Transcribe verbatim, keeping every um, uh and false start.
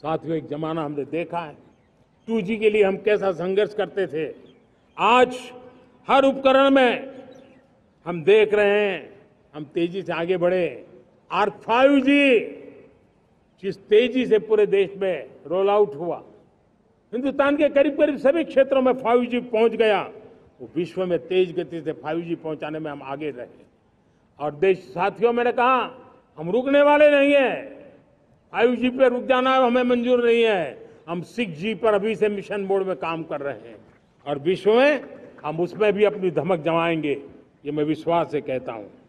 साथियों, एक जमाना हमने देखा है टू जी के लिए हम कैसा संघर्ष करते थे। आज हर उपकरण में हम देख रहे हैं हम तेजी से आगे बढ़े और फाइव जी जिस तेजी से पूरे देश में रोल आउट हुआ, हिंदुस्तान के करीब करीब सभी क्षेत्रों में फाइव जी पहुंच गया। वो विश्व में तेज गति से फाइव जी पहुंचाने में हम आगे रहे। और देश साथियों, मैंने कहा हम रुकने वाले नहीं हैं। फाइव जी पे रुक जाना हमें मंजूर नहीं है। हम सिक्स जी पर अभी से मिशन मोड में काम कर रहे हैं और विश्व में हम उसमें भी अपनी धमक जमाएंगे, ये मैं विश्वास से कहता हूं।